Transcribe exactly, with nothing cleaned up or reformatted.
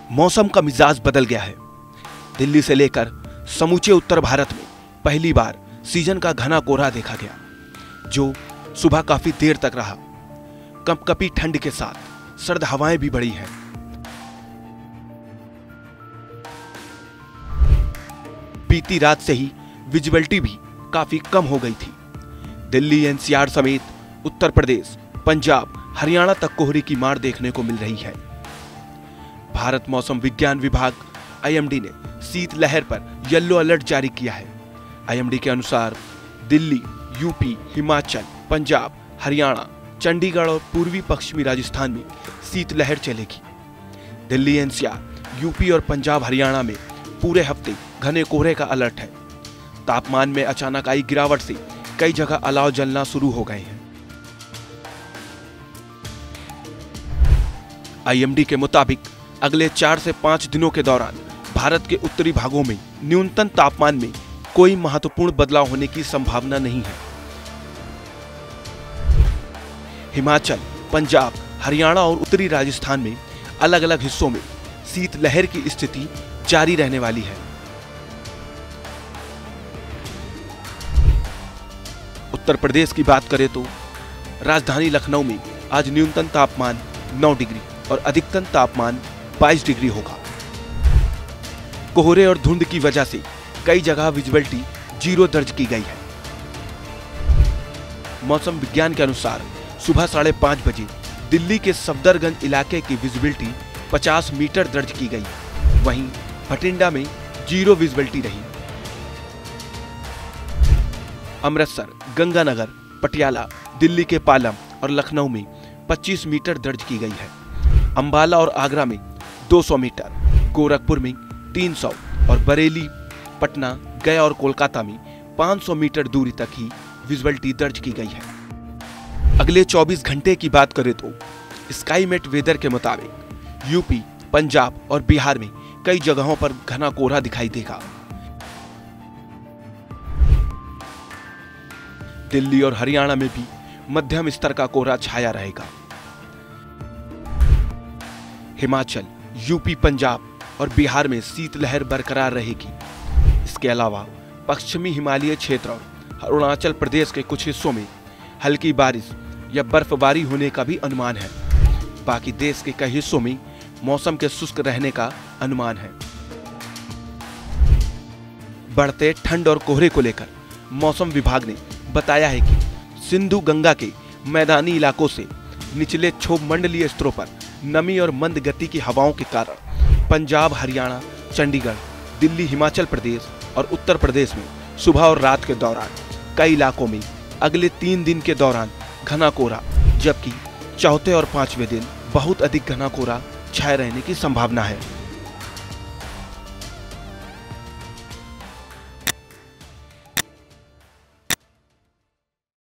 मौसम का मिजाज बदल गया है। दिल्ली से लेकर समूचे उत्तर भारत में पहली बार सीजन का घना कोहरा देखा गया, जो सुबह काफी देर तक रहा। कंपकपी ठंड के साथ सर्द हवाएं भी बढ़ी हैं। बीती रात से ही विजिबिलिटी भी काफी कम हो गई थी। दिल्ली एनसीआर समेत उत्तर प्रदेश, पंजाब, हरियाणा तक कोहरे की मार देखने को मिल रही है। भारत मौसम विज्ञान विभाग आईएमडी ने शीतलहर पर येलो अलर्ट जारी किया है। आईएमडी के अनुसार दिल्ली, यूपी, हिमाचल, पंजाब, हरियाणा, चंडीगढ़ और पूर्वी पश्चिमी राजस्थान में शीतलहर चलेगी। दिल्ली एनसीआर, यूपी और पंजाब हरियाणा में पूरे हफ्ते घने कोहरे का अलर्ट है। तापमान में अचानक आई गिरावट से कई जगह अलाव जलना शुरू हो गए हैं। आईएमडी के मुताबिक अगले चार से पांच दिनों के दौरान भारत के उत्तरी भागों में न्यूनतम तापमान में कोई महत्वपूर्ण बदलाव होने की संभावना नहीं है। हिमाचल, पंजाब, हरियाणा और उत्तरी राजस्थान में अलग अलग हिस्सों में शीतलहर की स्थिति जारी रहने वाली है। उत्तर प्रदेश की बात करें तो राजधानी लखनऊ में आज न्यूनतम तापमान नौ डिग्री और अधिकतम तापमान बाईस डिग्री होगा। कोहरे और धुंध की वजह से कई जगह विजिबिलिटी जीरो दर्ज की गई है। मौसम विज्ञान के अनुसार सुबह साढ़े पांच बजे दिल्ली के सफदरगंज इलाके की विजिबिलिटी पचास मीटर दर्ज की गई। वहीं भटिंडा में जीरो विजिबिलिटी रही। अमृतसर, गंगानगर, पटियाला, दिल्ली के पालम और लखनऊ में पच्चीस मीटर दर्ज की गई है। अंबाला और आगरा में दो सौ मीटर, गोरखपुर में तीन सौ और बरेली, पटना, गया और कोलकाता में पाँच सौ मीटर दूरी तक ही विजिबिलिटी दर्ज की गई है। अगले चौबीस घंटे की बात करें तो स्काईमेट वेदर के मुताबिक यूपी, पंजाब और बिहार में कई जगहों पर घना कोहरा दिखाई देगा। दिल्ली और हरियाणा में भी मध्यम स्तर का कोहरा छाया रहेगा। हिमाचल, यूपी, पंजाब और बिहार में शीतलहर बरकरार रहेगी। इसके अलावा पश्चिमी हिमालय क्षेत्र और अरुणाचल प्रदेश के कुछ हिस्सों में हल्की बारिश या बर्फबारी होने का भी अनुमान है। बाकी देश के कई हिस्सों में मौसम के शुष्क रहने का अनुमान है। बढ़ते ठंड और कोहरे को लेकर मौसम विभाग ने बताया है कि सिंधु गंगा के मैदानी इलाकों से निचले क्षोभ मंडलीय स्तरों पर नमी और मंद गति की हवाओं के कारण पंजाब, हरियाणा, चंडीगढ़, दिल्ली, हिमाचल प्रदेश और उत्तर प्रदेश में सुबह और रात के दौरान कई इलाकों में अगले तीन दिन के दौरान घना कोहरा, जबकि चौथे और पांचवें दिन बहुत अधिक घना कोहरा छाए रहने की संभावना है।